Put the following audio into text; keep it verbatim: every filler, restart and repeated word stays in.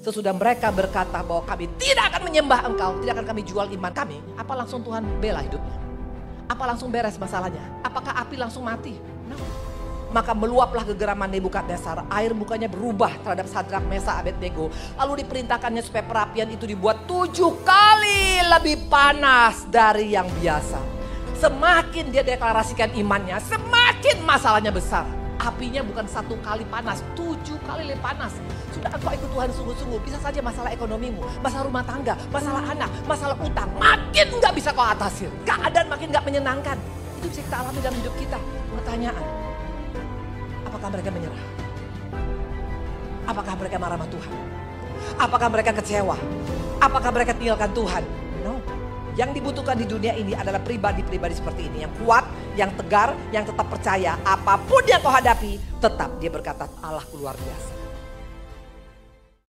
Sesudah mereka berkata bahwa kami tidak akan menyembah engkau, tidak akan kami jual iman kami. Apa langsung Tuhan bela hidupnya? Apa langsung beres masalahnya? Apakah api langsung mati? No. Maka meluaplah kegeraman Nebukadnezar. Air mukanya berubah terhadap Sadrak, Mesak, Abednego. Lalu diperintahkannya supaya perapian itu dibuat tujuh kali lebih panas dari yang biasa. Semakin dia deklarasikan imannya, semakin masalahnya besar. Apinya bukan satu kali panas, tujuh kali lebih panas. Sudah engkau ikut Tuhan sungguh-sungguh, bisa saja masalah ekonomimu, masalah rumah tangga, masalah anak, masalah utang, makin gak bisa kau atasi. Keadaan makin gak menyenangkan. Itu bisa kita alami dalam hidup kita. Pertanyaan, apakah mereka menyerah? Apakah mereka marah sama Tuhan? Apakah mereka kecewa? Apakah mereka tinggalkan Tuhan? No. Yang dibutuhkan di dunia ini adalah pribadi-pribadi seperti ini. Yang kuat, yang tegar, yang tetap percaya. Apapun yang kau hadapi, tetap dia berkata, Allahku luar biasa.